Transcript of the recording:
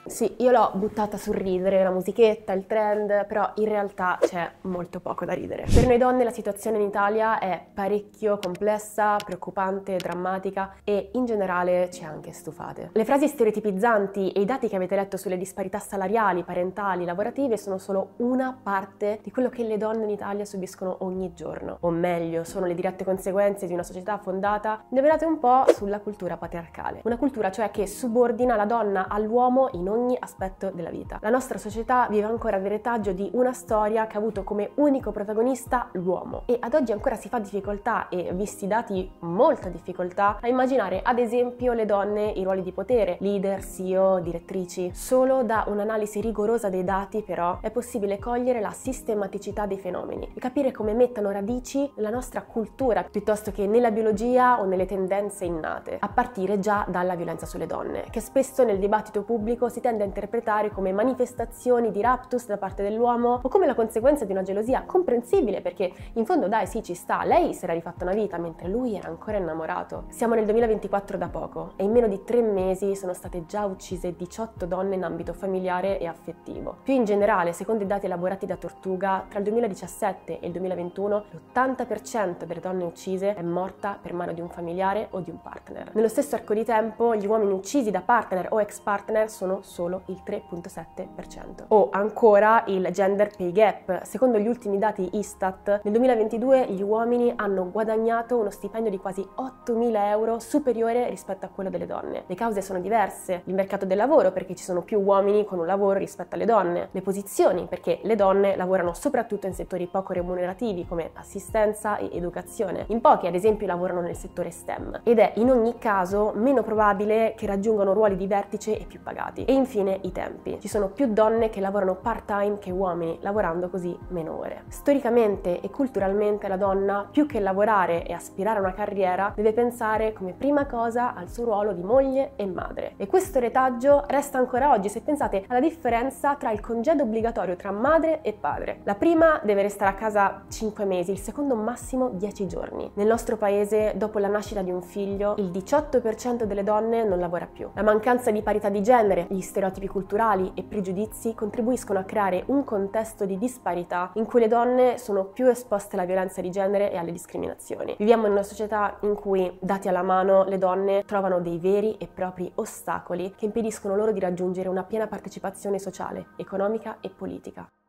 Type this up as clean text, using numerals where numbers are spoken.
Sì, io l'ho buttata sul ridere, la musichetta, il trend, però in realtà c'è molto poco da ridere. Per noi donne la situazione in Italia è parecchio complessa, preoccupante, drammatica e in generale ci ha anche stufate. Le frasi stereotipizzanti e i dati che avete letto sulle disparità salariali, parentali, lavorative sono solo una parte di quello che le donne in Italia subiscono ogni giorno. O meglio, sono le dirette conseguenze di una società fondata, indovinate un po', sulla cultura patriarcale. Una cultura cioè che subordina la donna all'uomo in ogni aspetto della vita. La nostra società vive ancora il retaggio di una storia che ha avuto come unico protagonista l'uomo e ad oggi ancora si fa difficoltà, e visti i dati molta difficoltà, a immaginare ad esempio le donne in ruoli di potere, leader, CEO, direttrici. Solo da un'analisi rigorosa dei dati però è possibile cogliere la sistematicità dei fenomeni e capire come mettano radici nella nostra cultura piuttosto che nella biologia o nelle tendenze innate, a partire già dalla violenza sulle donne, che spesso nel dibattito pubblico si tende a interpretare come manifestazioni di raptus da parte dell'uomo o come la conseguenza di una gelosia comprensibile, perché in fondo dai, sì, ci sta, lei si era rifatta una vita mentre lui era ancora innamorato. Siamo nel 2024 da poco e in meno di 3 mesi sono state già uccise 18 donne in ambito familiare e affettivo. Più in generale, secondo i dati elaborati da Tortuga, tra il 2017 e il 2021 l'80% delle donne uccise è morta per mano di un familiare o di un partner. Nello stesso arco di tempo gli uomini uccisi da partner o ex partner sono solo il 3,7%. O ancora il gender pay gap. Secondo gli ultimi dati Istat, nel 2022 gli uomini hanno guadagnato uno stipendio di quasi 8.000 euro superiore rispetto a quello delle donne. Le cause sono diverse: il mercato del lavoro, perché ci sono più uomini con un lavoro rispetto alle donne; le posizioni, perché le donne lavorano soprattutto in settori poco remunerativi come assistenza e educazione. In pochi, ad esempio, lavorano nel settore STEM ed è in ogni caso meno probabile che raggiungano ruoli di vertice e più pagati. E infine i tempi. Ci sono più donne che lavorano part-time che uomini, lavorando così meno ore. Storicamente e culturalmente la donna, più che lavorare e aspirare a una carriera, deve pensare come prima cosa al suo ruolo di moglie e madre. E questo retaggio resta ancora oggi, se pensate alla differenza tra il congedo obbligatorio tra madre e padre. La prima deve restare a casa 5 mesi, il secondo massimo 10 giorni. Nel nostro paese, dopo la nascita di un figlio, il 18% delle donne non lavora più. La mancanza di parità di genere, gli stereotipi culturali e pregiudizi contribuiscono a creare un contesto di disparità in cui le donne sono più esposte alla violenza di genere e alle discriminazioni. Viviamo in una società in cui, dati alla mano, le donne trovano dei veri e propri ostacoli che impediscono loro di raggiungere una piena partecipazione sociale, economica e politica.